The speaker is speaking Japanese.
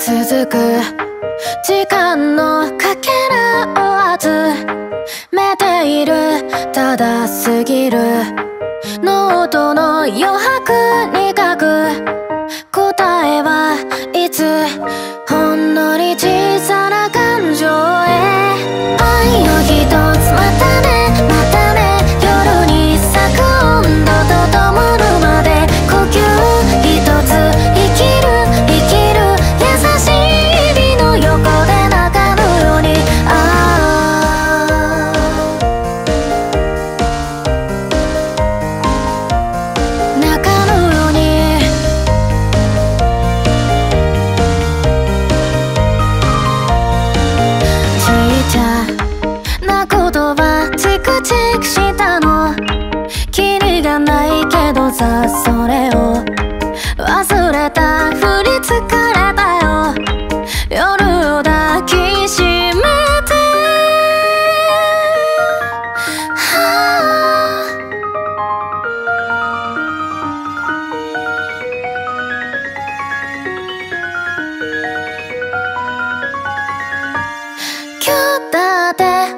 続く時間のかけらを集めている。ただ過ぎるノートの余白に書く答えはいつほんのり小さな感情へ。愛を一つまたねまたね、夜に咲く温度と灯るまで呼吸一つ生きる生きる。優しい指の横で泣かぬように泣かぬように。ちっちゃな言葉チクチクしたのキリがないけどさ、それを忘れたふり疲れたよ。夜を抱きしめて今日だって